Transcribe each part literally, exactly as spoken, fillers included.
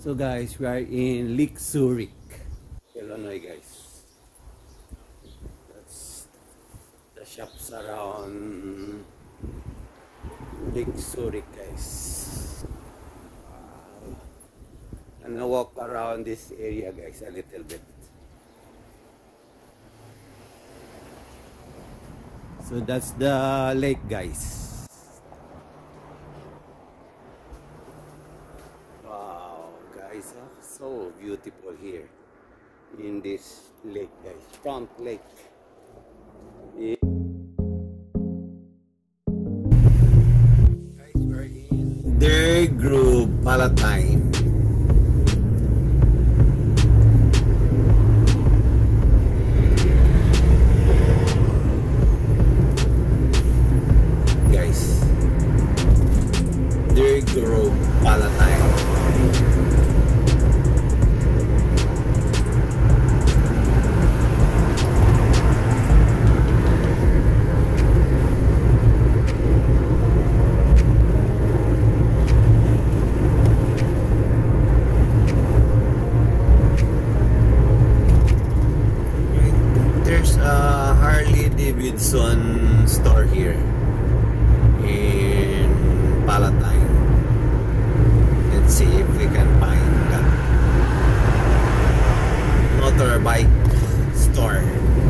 So guys, we are in Lake Zurich, Illinois guys. That's the shops around Lake Zurich guys. Wow. I'm gonna walk around this area guys a little bit. So that's the lake guys. Guys, oh, so beautiful here in this lake guys, front lake. Yeah. Guys, we're in their group Palatine. Guys, their group Palatine. Davidson store here in Palatine. Let's see if we can find that motorbike store.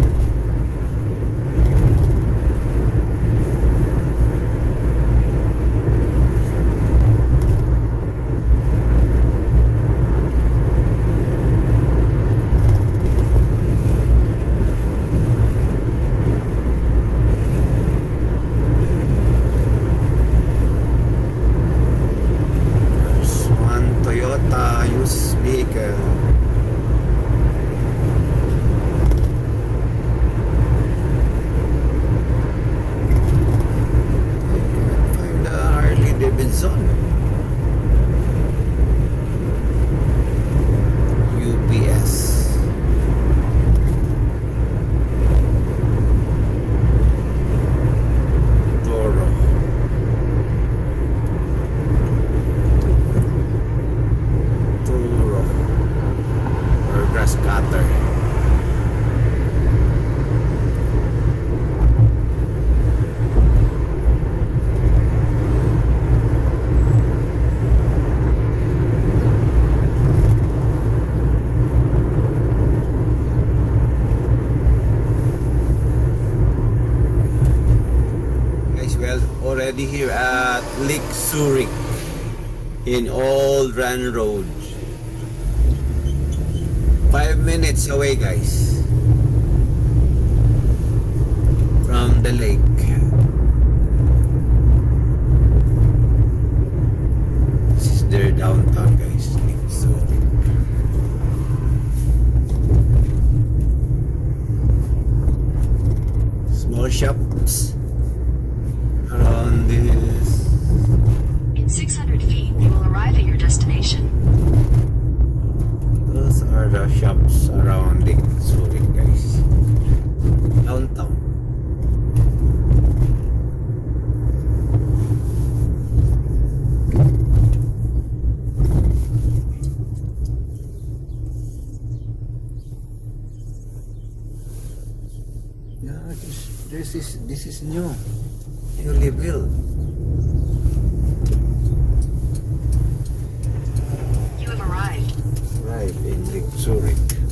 Already here at Lake Zurich in Old Run Road. Five minutes away guys from the lake. This is their downtown guys, Lake Zurich. Small shops around this. In six hundred feet, you will arrive at your destination. Those are the shops around Lake Zurich, guys. Downtown. Yeah, this, this is this is new. Newly built. You have arrived. Right in Lake Zurich.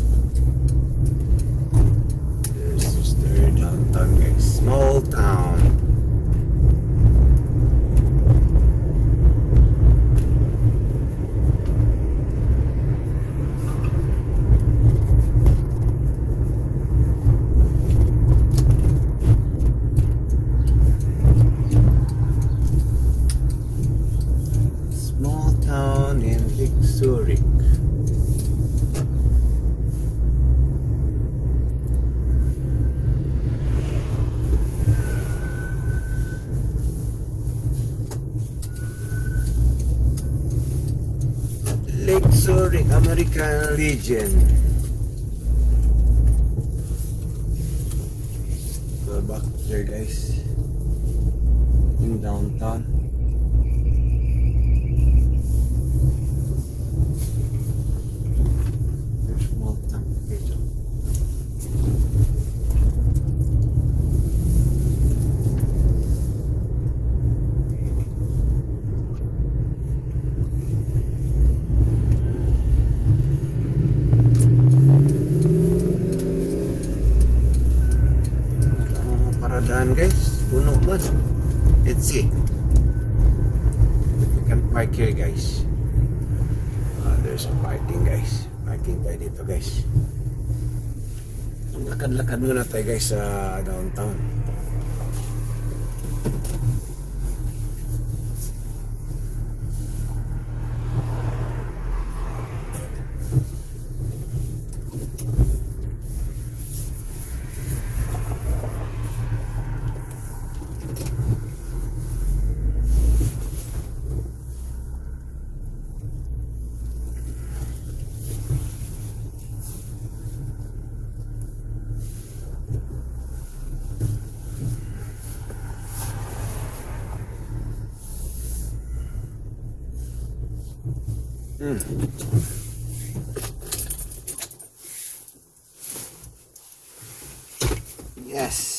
This is their downtown guys. Small town. Zurich. Lake Zurich, American Legion. Go back there guys. In downtown. see. We can park here, guys. Uh, there's a parking, guys. Parking tayo dito, guys. Lakad-lakad muna tayo, guys, sa downtown. Mm. Yes.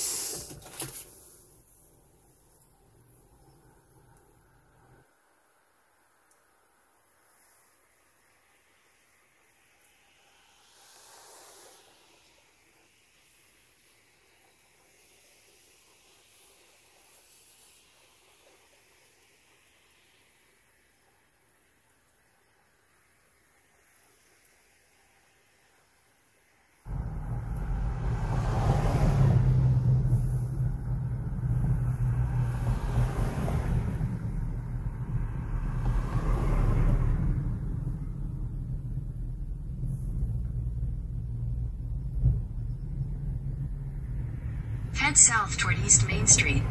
Head south toward East Main Street.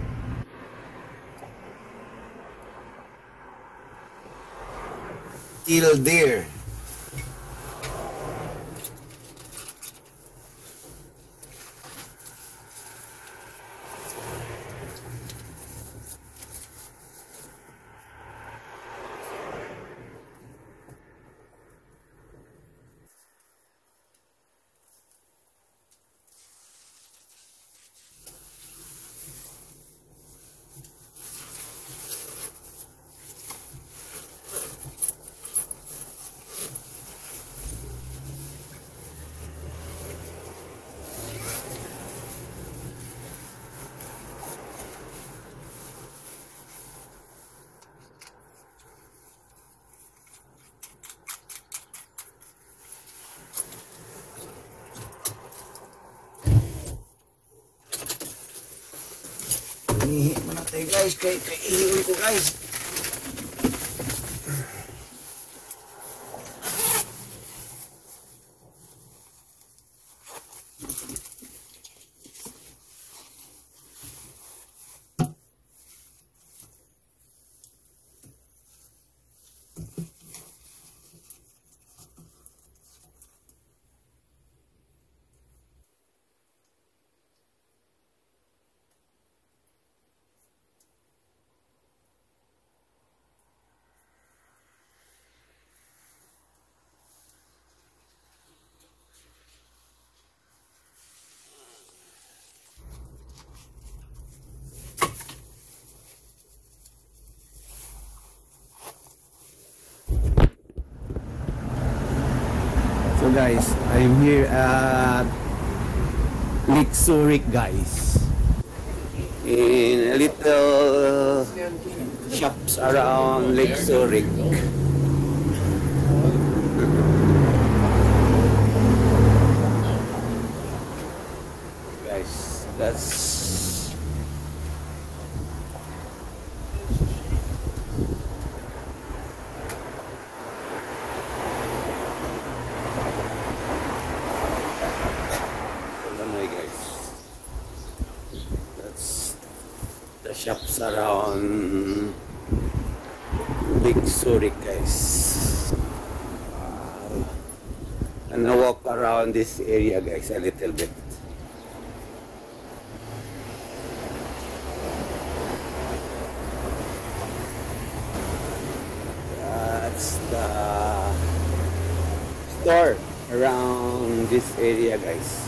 Still there. Ihi muna tayo, guys. Kay, kay ihiwan ko, guys. So guys, I'm here at Lake Zurich, guys. In a little shops around Lake Zurich. Guys, that's the shops around Lake Zurich, guys. Wow. And I walk around this area, guys, a little bit. That's the store around this area, guys.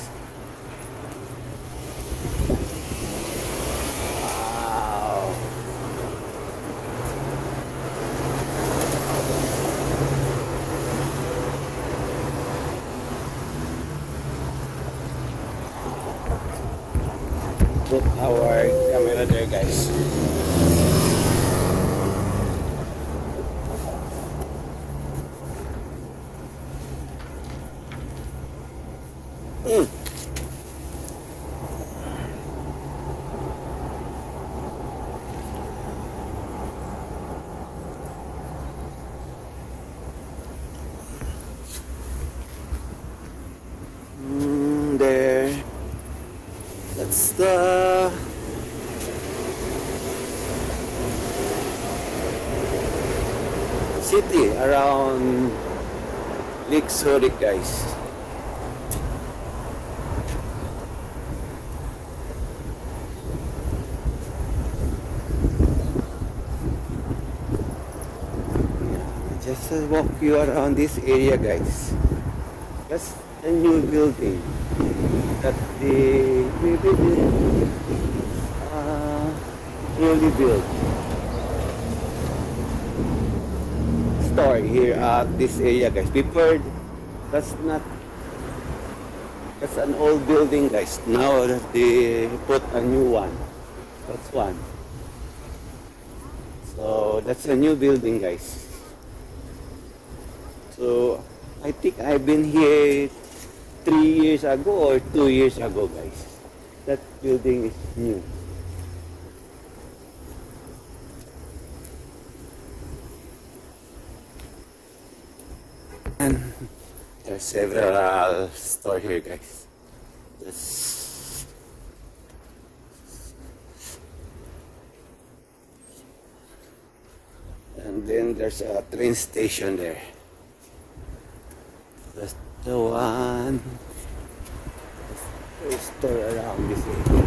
Put our camera there, guys. Mm. Mm, there. That's the city around Lake Zurich, guys. Just to walk you around this area, guys. That's a new building that they uh, newly built store here at this area, guys. Before, that's not, that's an old building, guys. Now that they put a new one. That's one. So that's a new building, guys. So I think I've been here three years ago or two years ago, guys. That building is new. And there's several stores here, guys. Just and then there's a train station there. That's the one store around this area.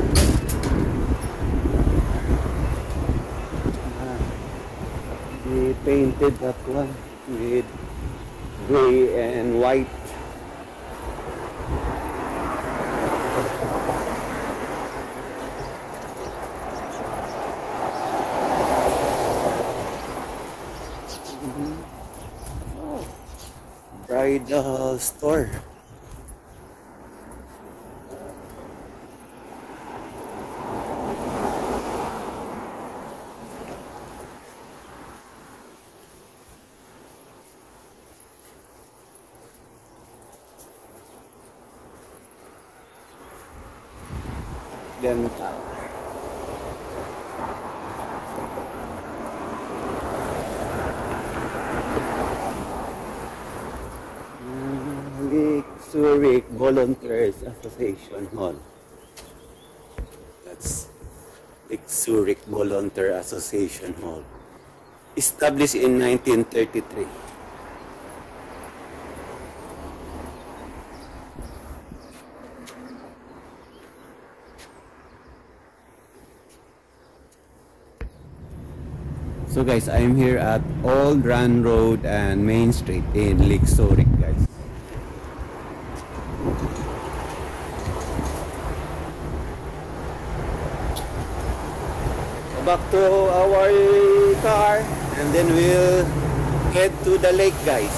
Uh, they painted that one with gray and white. Mm-hmm. Oh, bridal store. Dental. Lake Zurich Volunteers Association Hall. That's Lake Zurich Volunteer Association Hall. Established in nineteen thirty-three. So guys, I'm here at Old Run Road and Main Street in Lake Zurich, guys. So back to our car and then we'll head to the lake, guys.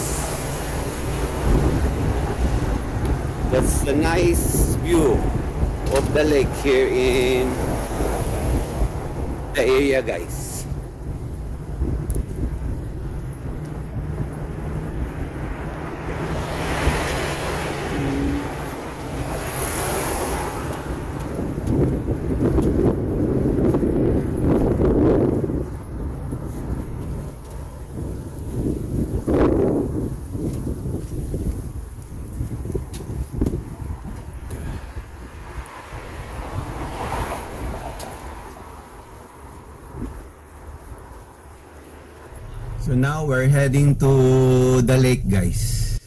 That's a nice view of the lake here in the area, guys. So now we're heading to the lake, guys.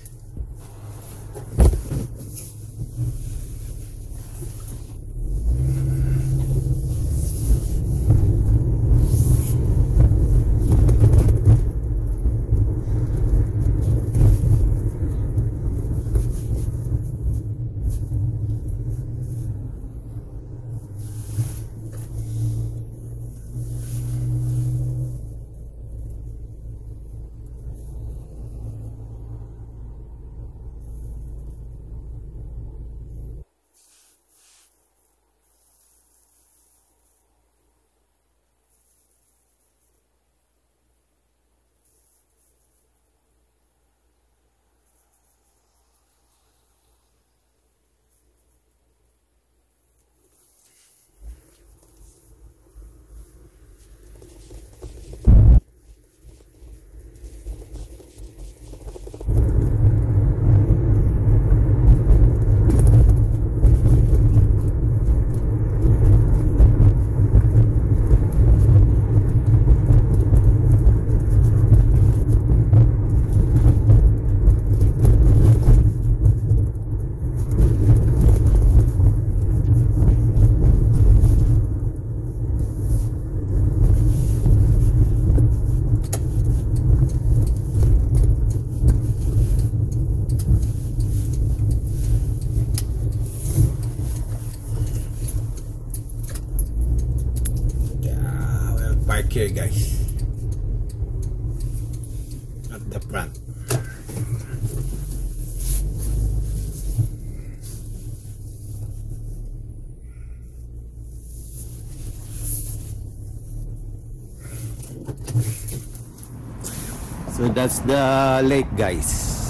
guys, at the front. So that's the lake, guys.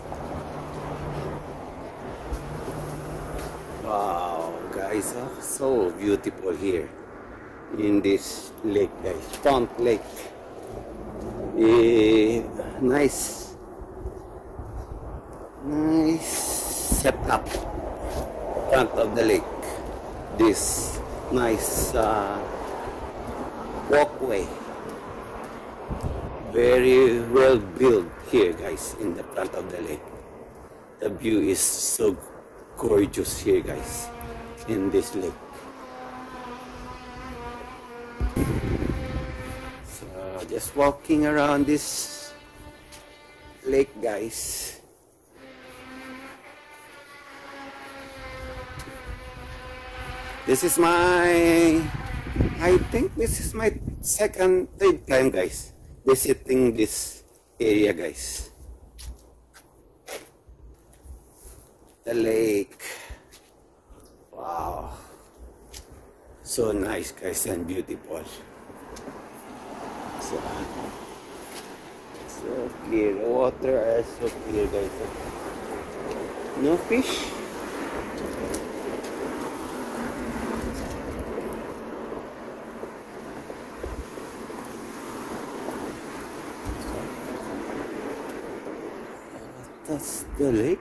Wow, guys, oh, so beautiful here in this lake, guys. Front lake. Eh, nice, nice setup. Front of the lake. This nice uh, walkway. Very well built here, guys, in the front of the lake. The view is so gorgeous here, guys, in this lake. So just walking around this lake, guys. This is my, I think this is my second, third time, guys, visiting this area, guys. The lake. Wow. So nice, guys, and beautiful. So, so clear. The water is so clear, guys. No fish. That's the lake.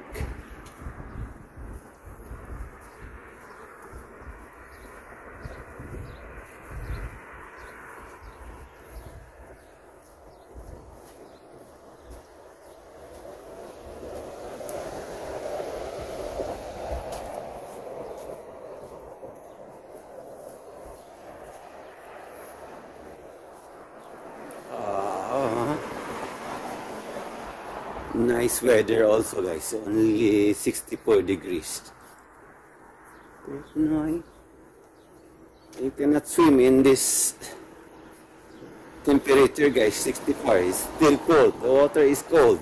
Nice weather also, guys. Only sixty-four degrees. There's no, you cannot swim in this temperature, guys. sixty-four. It's still cold. The water is cold.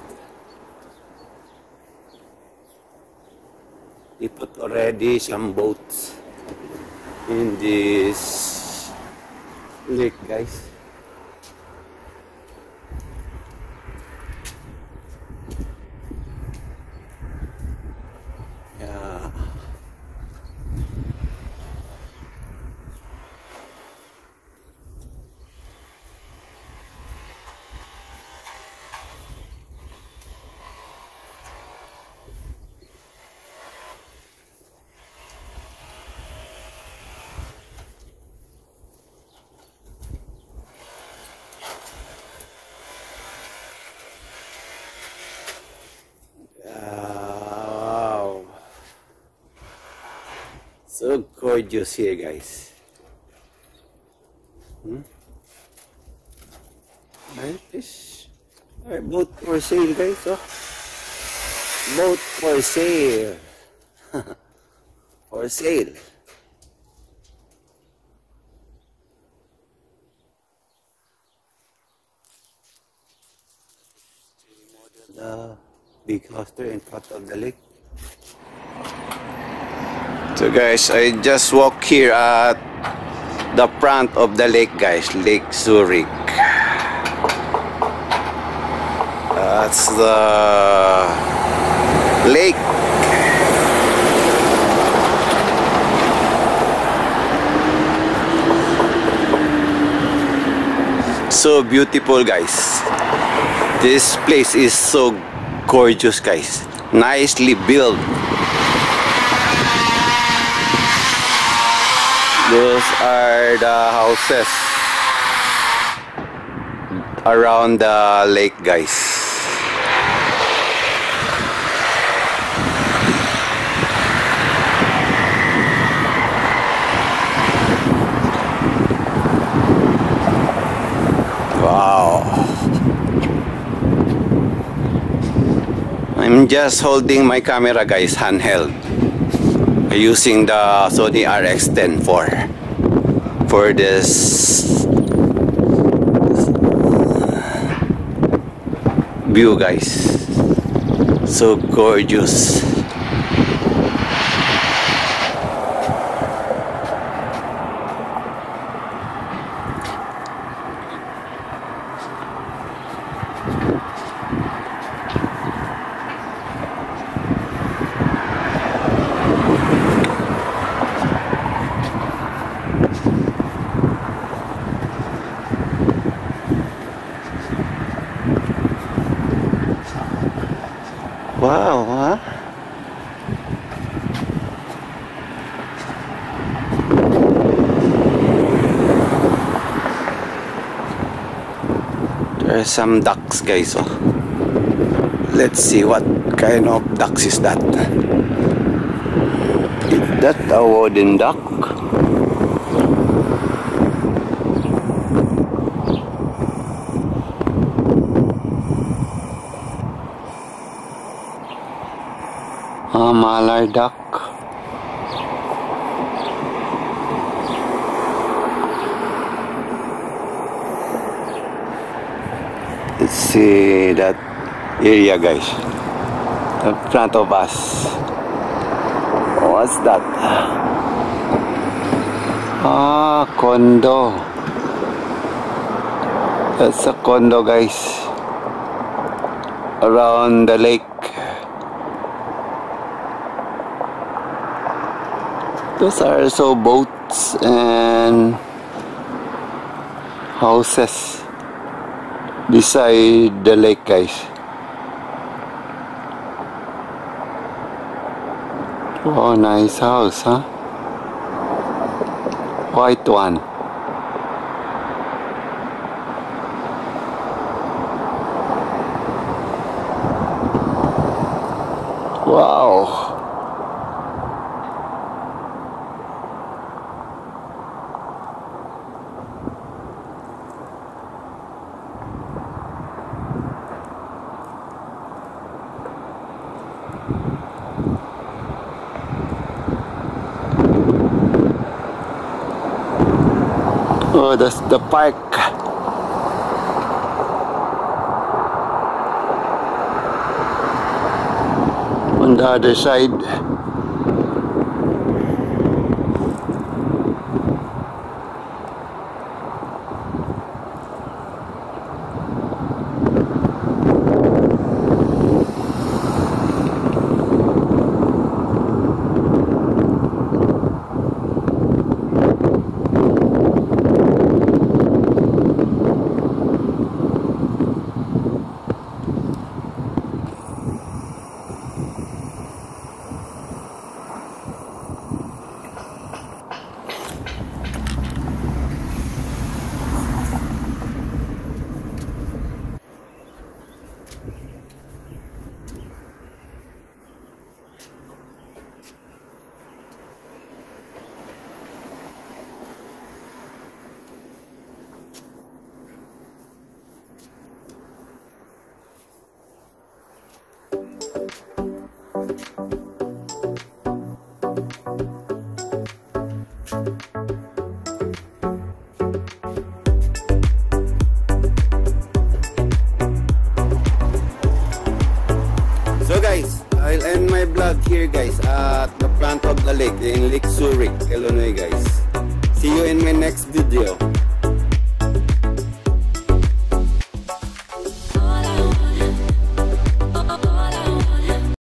They put already some boats in this lake, guys. So gorgeous here, guys. Hmm? Right, fish. Alright, boat for sale, guys. Oh. Boat for sale. For sale. The big house there in front of the lake. So guys, I just walk here at the front of the lake, guys. Lake Zurich. That's the lake. So beautiful, guys. This place is so gorgeous, guys. Nicely built. Those are the houses around the lake, guys. Wow. I'm just holding my camera, guys, handheld, using the Sony R X ten four for this view, guys. So gorgeous. Wow, huh? There's some ducks, guys. Oh. Let's see what kind of ducks is that. Is that a wooden duck? A mallard duck. Let's see that area, guys, in front of us. What's that? Ah, condo. That's a condo, guys, around the lake. Those are also boats and houses beside the lake, guys. Oh, nice house, huh? White one. Wow. Oh, that's the park. On the other side. So guys, I'll end my vlog here, guys, at the front of the lake in Lake Zurich, Illinois, guys. See you in my next video.